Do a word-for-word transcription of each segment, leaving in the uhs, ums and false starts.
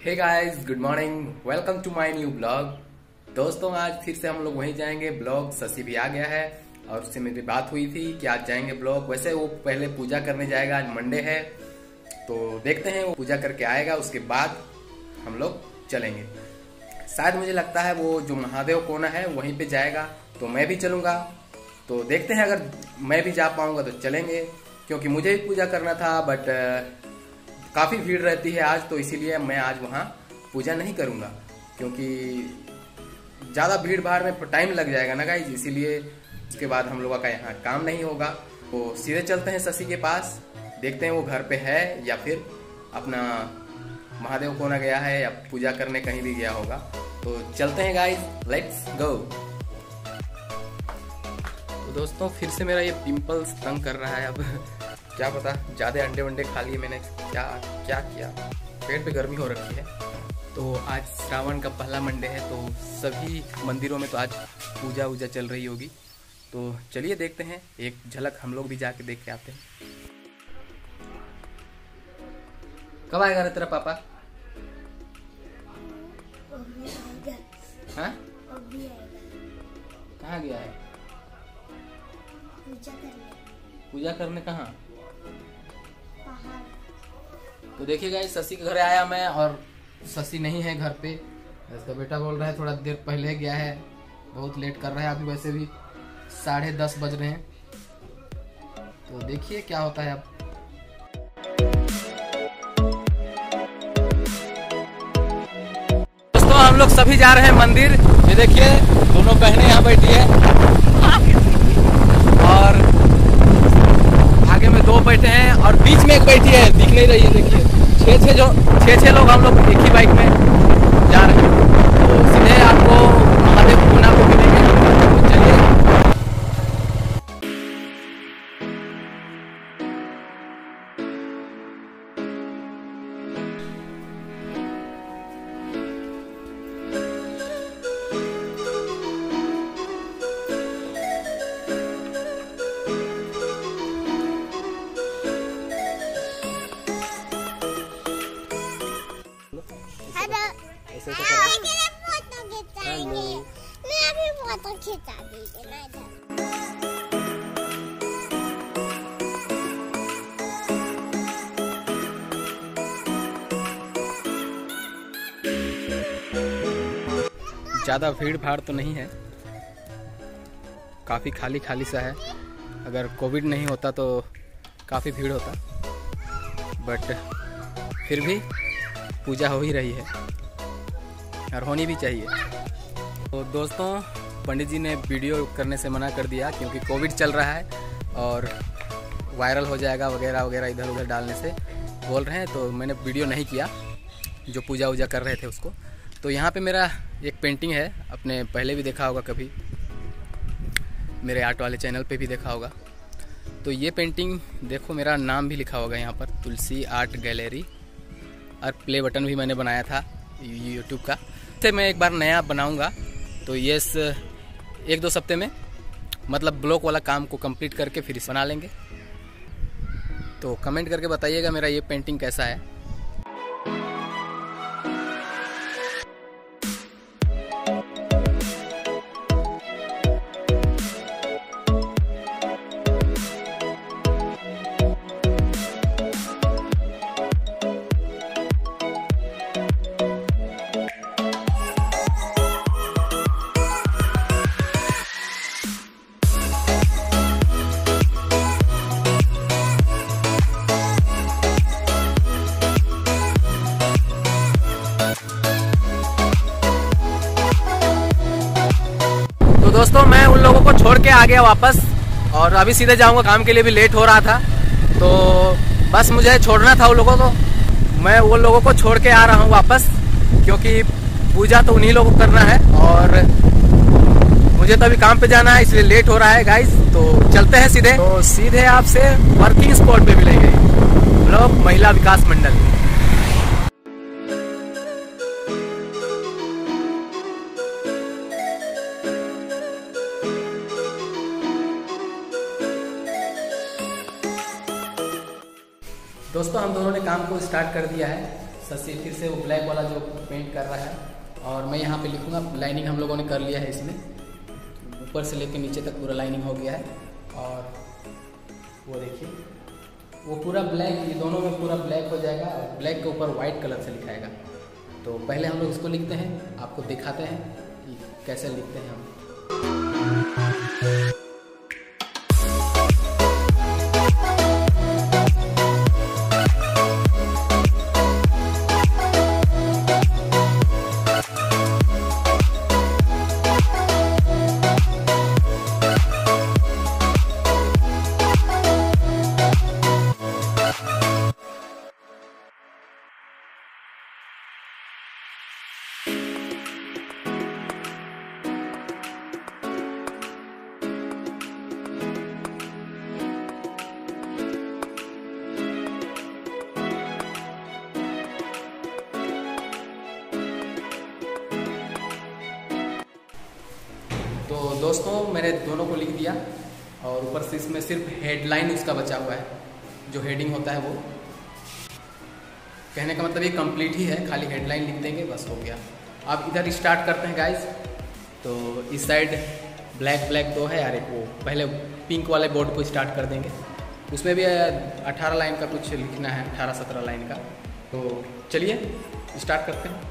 Hey guys, good morning, welcome to my new blog. दोस्तों, आज फिर से हम लोग वहीं जाएंगे। ब्लॉग शशि भी आ गया है और उससे मेरी बात हुई थी कि आज जाएंगे ब्लॉग। वैसे वो पहले पूजा करने जाएगा, आज मंडे है, तो देखते हैं वो पूजा करके आएगा, उसके बाद हम लोग चलेंगे। शायद मुझे लगता है वो जो महादेव कोना है वहीं पे जाएगा, तो मैं भी चलूंगा। तो देखते हैं, अगर मैं भी जा पाऊंगा तो चलेंगे, क्योंकि मुझे भी पूजा करना था, बट काफ़ी भीड़ रहती है आज, तो इसीलिए मैं आज वहाँ पूजा नहीं करूँगा, क्योंकि ज़्यादा भीड़ भाड़ में टाइम लग जाएगा ना गाइज, इसीलिए उसके बाद हम लोगों का यहाँ काम नहीं होगा। तो सीधे चलते हैं शशि के पास, देखते हैं वो घर पे है या फिर अपना महादेव कोना गया है या पूजा करने कहीं भी गया होगा। तो चलते हैं गाइज, लेट्स गो। तो दोस्तों, फिर से मेरा ये पिंपल्स तंग कर रहा है। अब क्या पता, ज़्यादा अंडे वंडे खा लिए मैंने, क्या क्या किया, पेट पे गर्मी हो रखी है। तो आज श्रावण का पहला मंडे है, तो सभी मंदिरों में तो आज पूजा वूजा चल रही होगी। तो चलिए देखते हैं, एक झलक हम लोग भी जाके देख के आते हैं। कब आएगा रे तेरा पापा? हाँ? कहाँ गया है? पूजा करने। पूजा करने कहाँ? तो देखिए गाइस, शशि के घर आया मैं और शशि नहीं है घर पे। इसका बेटा बोल रहा है थोड़ा देर पहले गया है, बहुत लेट कर रहा है। अभी वैसे भी साढ़े दस बज रहे हैं, तो देखिए क्या होता है अब। दोस्तों, हम लोग सभी जा रहे हैं मंदिर। ये देखिए, दोनों बहनें यहाँ बैठी है और आगे में दो बैठे हैं और बीच में एक बैठी है, दिख नहीं रही है। देखिए, छः छः जो छः छः लोग हम लोग एक ही बाइक में जा रहे हैं। तो सीधे आपको महादेव कोना को मिलेंगे, तो चलिए। ऐसे तो फोटो खिंचाएंगे, मैं भी फोटो खिंचा दीजिए ना इधर। ज़्यादा भीड़ भाड़ तो नहीं है, काफ़ी खाली खाली सा है। अगर कोविड नहीं होता तो काफ़ी भीड़ होता, बट फिर भी पूजा हो ही रही है और होनी भी चाहिए। तो दोस्तों, पंडित जी ने वीडियो करने से मना कर दिया, क्योंकि कोविड चल रहा है और वायरल हो जाएगा वगैरह वगैरह, इधर उधर डालने से बोल रहे हैं। तो मैंने वीडियो नहीं किया जो पूजा वूजा कर रहे थे उसको। तो यहाँ पे मेरा एक पेंटिंग है, अपने पहले भी देखा होगा कभी, मेरे आर्ट वाले चैनल पे भी देखा होगा। तो ये पेंटिंग देखो, मेरा नाम भी लिखा होगा यहाँ पर, तुलसी आर्ट गैलरी, और प्ले बटन भी मैंने बनाया था यूट्यूब का। से मैं एक बार नया बनाऊंगा, तो ये एक दो हफ्ते में, मतलब ब्लॉक वाला काम को कंप्लीट करके फिर इसे बना लेंगे। तो कमेंट करके बताइएगा मेरा ये पेंटिंग कैसा है। दोस्तों, मैं उन लोगों को छोड़ के आ गया वापस, और अभी सीधे जाऊंगा, काम के लिए भी लेट हो रहा था। तो बस मुझे छोड़ना था उन लोगों को, मैं उन लोगों को छोड़ के आ रहा हूँ वापस, क्योंकि पूजा तो उन्हीं लोगों को करना है और मुझे तो अभी काम पे जाना है, इसलिए लेट हो रहा है गाइस। तो चलते हैं सीधे। तो सीधे आपसे वर्किंग स्पॉट पे मिलेंगे, ब्लॉक महिला विकास मंडल। दोस्तों हम दोनों ने काम को स्टार्ट कर दिया है। शशि फिर से वो ब्लैक वाला जो पेंट कर रहा है, और मैं यहाँ पे लिखूँगा। लाइनिंग हम लोगों ने कर लिया है इसमें, ऊपर से लेकर नीचे तक पूरा लाइनिंग हो गया है। और वो देखिए वो पूरा ब्लैक, ये दोनों में पूरा ब्लैक हो जाएगा और ब्लैक के ऊपर वाइट कलर से लिखाएगा। तो पहले हम लोग इसको लिखते हैं, आपको दिखाते हैं कि कैसे लिखते हैं हम। तो दोस्तों मैंने दोनों को लिख दिया, और ऊपर से इसमें सिर्फ हेडलाइन उसका बचा हुआ है, जो हेडिंग होता है वो। कहने का मतलब ये कंप्लीट ही है, खाली हेडलाइन लिख देंगे बस हो गया। अब इधर स्टार्ट करते हैं गाइस। तो इस साइड ब्लैक ब्लैक दो है यार, एक वो पहले पिंक वाले बोर्ड को स्टार्ट कर देंगे। उसमें भी अठारह लाइन का कुछ लिखना है, अठारह सत्रह लाइन का। तो चलिए स्टार्ट करते हैं।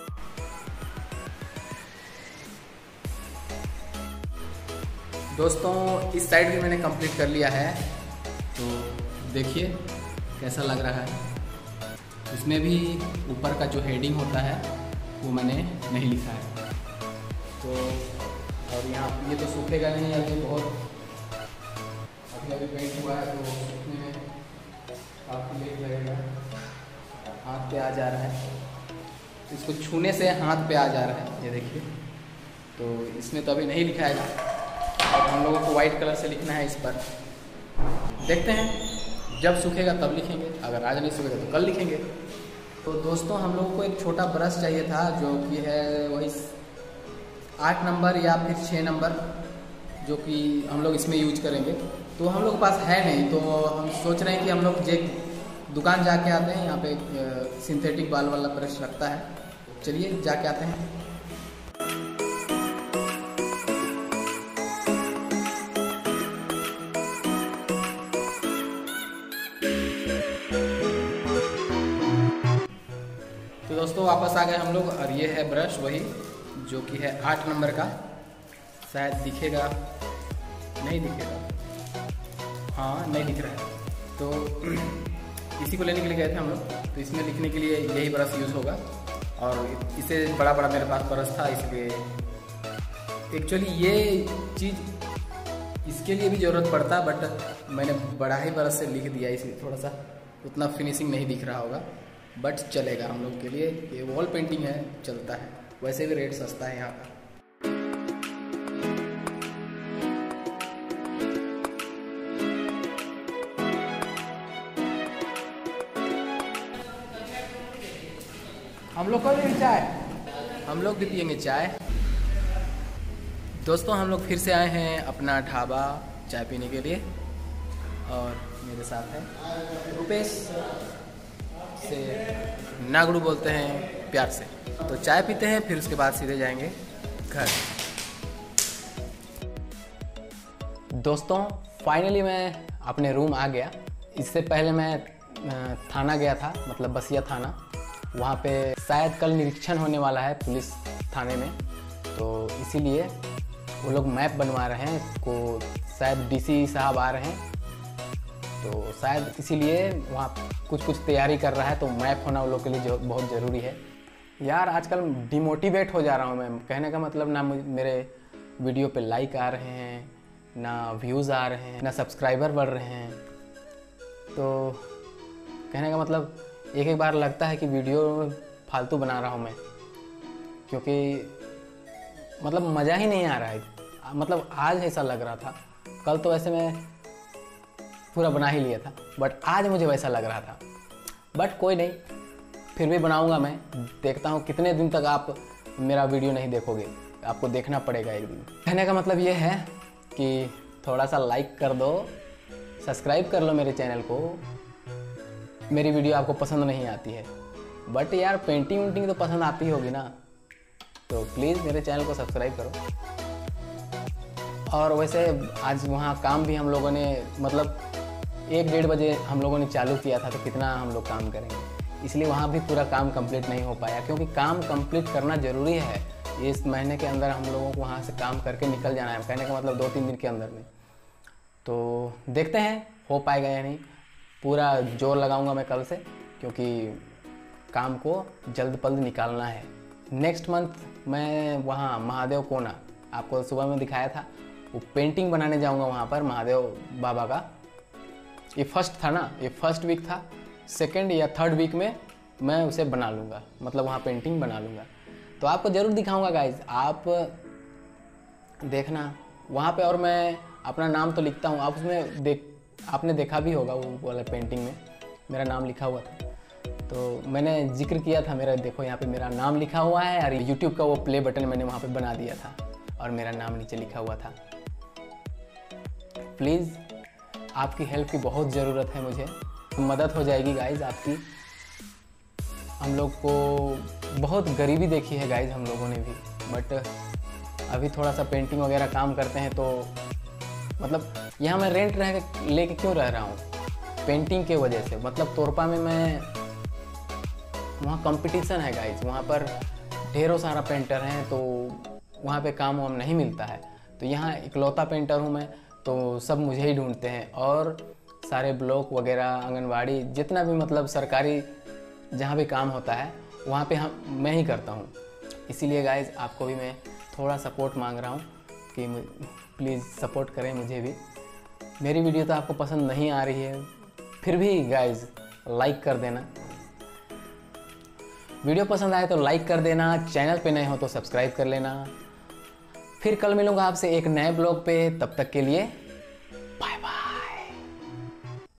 दोस्तों इस साइड भी मैंने कंप्लीट कर लिया है, तो देखिए कैसा लग रहा है। इसमें भी ऊपर का जो हेडिंग होता है वो मैंने नहीं लिखा है। तो और यहाँ ये तो सूखेगा नहीं, अभी बहुत अभी अभी पेंट हुआ है, तो सूखने में काफ़ी लेट लगेगा। हाथ पे आ जा रहा है, इसको छूने से हाथ पे आ जा रहा है, ये देखिए। तो इसमें तो अभी नहीं लिखाएगा, अब हम लोगों को वाइट कलर से लिखना है इस पर। देखते हैं जब सूखेगा तब लिखेंगे, अगर आज नहीं सूखेगा तो कल लिखेंगे। तो दोस्तों हम लोगों को एक छोटा ब्रश चाहिए था, जो कि है वही आठ नंबर या फिर छः नंबर, जो कि हम लोग इसमें यूज करेंगे। तो हम लोग के पास है नहीं, तो हम सोच रहे हैं कि हम लोग जे दुकान जाके आते हैं। यहाँ पे सिंथेटिक बाल वाला ब्रश रखता है, चलिए जाके आते हैं। तो दोस्तों वापस आ गए हम लोग, और ये है ब्रश वही जो कि है आठ नंबर का। शायद दिखेगा, नहीं दिखेगा, हाँ नहीं दिख रहा है। तो इसी को लेने के लिए गए थे हम लोग, तो इसमें लिखने के लिए यही ब्रश यूज़ होगा। और इससे बड़ा बड़ा मेरे पास ब्रश था, इसलिए एक्चुअली ये चीज़ इसके लिए भी ज़रूरत पड़ता, बट मैंने बड़ा ही ब्रश से लिख दिया, इसलिए थोड़ा सा उतना फिनिशिंग नहीं दिख रहा होगा, बट चलेगा हम लोग के लिए। ये वॉल पेंटिंग है, चलता है। वैसे भी रेट सस्ता है यहाँ पर। हम लोग को भी चाय, हम लोग भी पियेंगे चाय। दोस्तों हम लोग फिर से आए हैं अपना ढाबा चाय पीने के लिए, और मेरे साथ है रुपेश, से नागड़ू बोलते हैं प्यार से। तो चाय पीते हैं, फिर उसके बाद सीधे जाएंगे घर। दोस्तों फाइनली मैं अपने रूम आ गया। इससे पहले मैं थाना गया था, मतलब बसिया थाना। वहाँ पे शायद कल निरीक्षण होने वाला है पुलिस थाने में, तो इसीलिए वो लोग मैप बनवा रहे हैं। को शायद डीसी साहब आ रहे हैं, तो शायद इसीलिए वहाँ कुछ कुछ तैयारी कर रहा है। तो मैप होना वो लोग के लिए जो बहुत ज़रूरी है। यार आजकल डिमोटिवेट हो जा रहा हूँ मैं। कहने का मतलब ना मेरे वीडियो पे लाइक आ रहे हैं, ना व्यूज़ आ रहे हैं, ना सब्सक्राइबर बढ़ रहे हैं। तो कहने का मतलब एक एक बार लगता है कि वीडियो फालतू बना रहा हूँ मैं, क्योंकि मतलब मज़ा ही नहीं आ रहा है। मतलब आज ऐसा लग रहा था, कल तो वैसे मैं पूरा बना ही लिया था, बट आज मुझे वैसा लग रहा था। बट कोई नहीं, फिर भी बनाऊंगा मैं। देखता हूँ कितने दिन तक आप मेरा वीडियो नहीं देखोगे, आपको देखना पड़ेगा एक दिन। कहने का मतलब ये है कि थोड़ा सा लाइक कर दो, सब्सक्राइब कर लो मेरे चैनल को। मेरी वीडियो आपको पसंद नहीं आती है, बट यार पेंटिंग वेंटिंग तो पसंद आती होगी ना, तो प्लीज़ मेरे चैनल को सब्सक्राइब करो। और वैसे आज वहाँ काम भी हम लोगों ने मतलब एक डेढ़ बजे हम लोगों ने चालू किया था, तो कितना हम लोग काम करेंगे, इसलिए वहाँ भी पूरा काम कंप्लीट नहीं हो पाया, क्योंकि काम कंप्लीट करना ज़रूरी है। इस महीने के अंदर हम लोगों को वहाँ से काम करके निकल जाना है, कहने का मतलब दो तीन दिन के अंदर में। तो देखते हैं हो पाएगा या नहीं, पूरा जोर लगाऊंगा मैं कल से, क्योंकि काम को जल्द पल्द निकालना है। नेक्स्ट मंथ मैं वहाँ महादेव कोना, आपको सुबह में दिखाया था, वो पेंटिंग बनाने जाऊंगा वहाँ पर महादेव बाबा का। ये फर्स्ट था ना, ये फर्स्ट वीक था, सेकंड या थर्ड वीक में मैं उसे बना लूँगा, मतलब वहाँ पेंटिंग बना लूँगा, तो आपको ज़रूर दिखाऊंगा गाइज, आप देखना वहाँ पे। और मैं अपना नाम तो लिखता हूँ, आप उसमें देख आपने देखा भी होगा वो वाला पेंटिंग में मेरा नाम लिखा हुआ था, तो मैंने जिक्र किया था मेरा, देखो यहाँ पे मेरा नाम लिखा हुआ है, और यूट्यूब का वो प्ले बटन मैंने वहाँ पे बना दिया था और मेरा नाम नीचे लिखा हुआ था। प्लीज़ आपकी हेल्प की बहुत ज़रूरत है मुझे, मदद हो जाएगी गाइज आपकी। हम लोग को बहुत गरीबी देखी है गाइज हम लोगों ने भी, बट अभी थोड़ा सा पेंटिंग वगैरह काम करते हैं, तो मतलब यहाँ मैं रेंट रह लेके क्यों रह रहा हूँ, पेंटिंग के वजह से। मतलब तोरपा में मैं, वहाँ कंपटीशन है गाइज, वहाँ पर ढेरों सारा पेंटर हैं, तो वहाँ पे काम वाम नहीं मिलता है। तो यहाँ इकलौता पेंटर हूँ मैं, तो सब मुझे ही ढूंढते हैं, और सारे ब्लॉक वगैरह, आंगनवाड़ी, जितना भी मतलब सरकारी जहाँ भी काम होता है वहाँ पे हम मैं ही करता हूँ। इसीलिए गाइज आपको भी मैं थोड़ा सपोर्ट मांग रहा हूँ कि प्लीज़ सपोर्ट करें मुझे भी। मेरी वीडियो तो आपको पसंद नहीं आ रही है, फिर भी गाइज लाइक कर देना, वीडियो पसंद आए तो लाइक कर देना, चैनल पे नए हो तो सब्सक्राइब कर लेना। फिर कल मिलूँगा आपसे एक नए ब्लॉग पे, तब तक के लिए